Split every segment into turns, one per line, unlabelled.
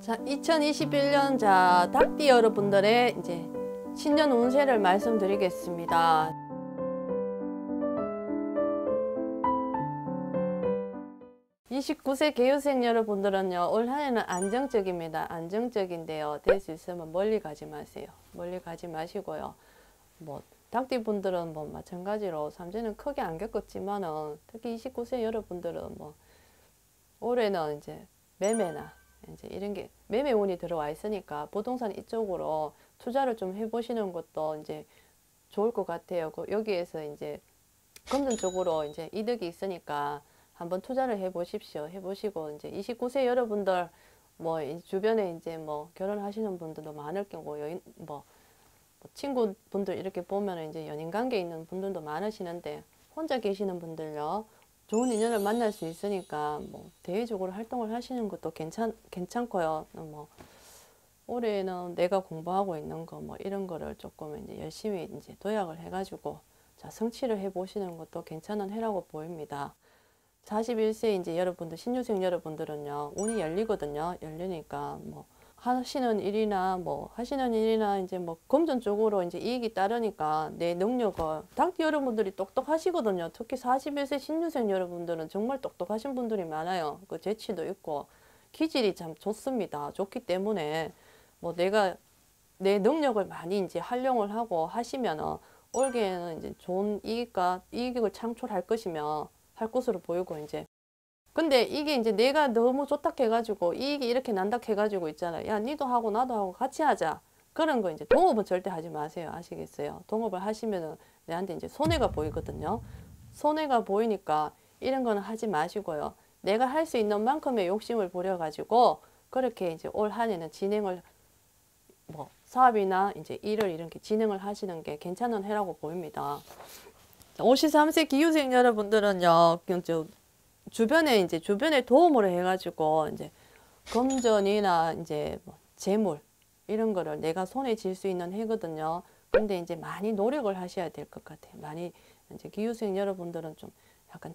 자, 2021년 닭띠 여러분들의 이제 신년 운세를 말씀드리겠습니다. (29세) 개유생 여러분들은요, 올 한해는 안정적입니다. 안정적인데요, 될 수 있으면 멀리 가지 마세요. 멀리 가지 마시고요. 닭띠 분들은 마찬가지로 삼재는 크게 안 겪었지만은, 특히 29세 여러분들은 올해는 이제 매매나 이제 이런 게 매매 운이 들어와 있으니까 부동산 이쪽으로 투자를 좀 해보시는 것도 이제 좋을 것 같아요. 여기에서 이제 금전적으로 이제 이득이 있으니까 한번 투자를 해보십시오. 해보시고 이제 29세 여러분들 주변에 이제 결혼하시는 분들도 많을 경우 친구분들 이렇게 보면 이제 연인 관계에 있는 분들도 많으시는데, 혼자 계시는 분들요, 좋은 인연을 만날 수 있으니까 대외적으로 활동을 하시는 것도 괜찮고요. 올해는 내가 공부하고 있는 거 이런 거를 조금 이제 열심히 이제 도약을 해가지고 성취를 해보시는 것도 괜찮은 해라고 보입니다. 41세 이제 여러분들, 신유생 여러분들은요, 운이 열리거든요. 열리니까 하시는 일이나 이제 금전적으로 이제 이익이 따르니까 내 능력을, 닭띠 여러분들이 똑똑하시거든요. 특히 41세 신유생 여러분들은 정말 똑똑하신 분들이 많아요. 그 재치도 있고 기질이 참 좋습니다. 좋기 때문에 내가 내 능력을 많이 이제 활용을 하고 하시면은 올해는 이제 좋은 이익을 창출할 할 것으로 보이고, 이제 근데 이게 이제 내가 너무 좋다 해가지고 이익이 이렇게 난다 해가지고 있잖아요. 야, 니도 하고 나도 하고 같이 하자. 그런 거 이제 동업은 절대 하지 마세요. 아시겠어요? 동업을 하시면은 내한테 이제 손해가 보이거든요. 손해가 보이니까 이런 거는 하지 마시고요. 내가 할 수 있는 만큼의 욕심을 부려가지고 그렇게 이제 올 한해는 진행을 사업이나 이제 일을 이렇게 진행을 하시는 게 괜찮은 해라고 보입니다. 53세 기유생 여러분들은요, 주변에 도움을 해가지고 이제 금전이나 이제 재물 이런 거를 내가 손에 쥘 수 있는 해거든요. 근데 이제 많이 노력을 하셔야 될 것 같아요. 많이 이제 기유생 여러분들은 좀 약간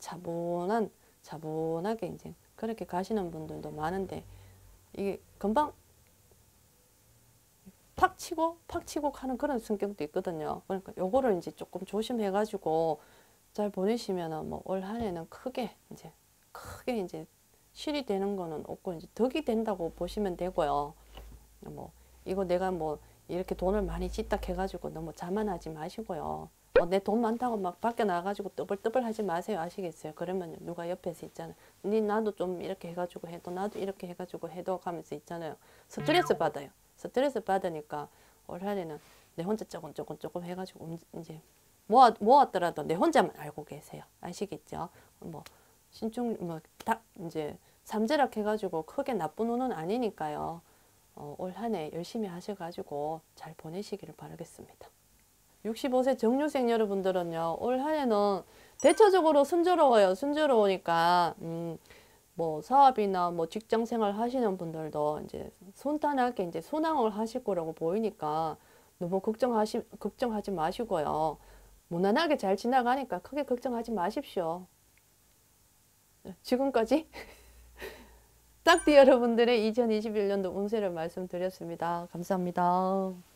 차분하게 이제 그렇게 가시는 분들도 많은데, 이게 금방 팍 치고 하는 그런 성격도 있거든요. 그러니까 요거를 이제 조금 조심해가지고 잘 보내시면은 올 한해는 크게 이제 실이 되는 거는 없고 이제 덕이 된다고 보시면 되고요. 이거 내가 이렇게 돈을 많이 찢다 해가지고 너무 자만하지 마시고요. 내 돈 많다고 막 밖에 나가가지고 뜨벌뜨벌 하지 마세요. 아시겠어요? 그러면 누가 옆에서 있잖아요. 나도 좀 이렇게 해가지고 해도, 나도 이렇게 해가지고 해도 가면서 있잖아요. 스트레스 받아요. 스트레스 받으니까 올 한해는 내 혼자 조금 해가지고 이제 모았더라도 내 혼자만 알고 계세요. 아시겠죠? 이제 삼재락 해가지고 크게 나쁜 운은 아니니까요. 올 한해 열심히 하셔가지고 잘 보내시기를 바라겠습니다. 65세 정유생 여러분들은요, 올 한해는 대체적으로 순조로워요. 순조로우니까 사업이나 직장 생활 하시는 분들도 이제 순탄하게 이제 순항을 하실 거라고 보이니까 너무 걱정하지 마시고요. 무난하게 잘 지나가니까 크게 걱정하지 마십시오. 지금까지 닭띠 여러분들의 2021년도 운세를 말씀드렸습니다. 감사합니다.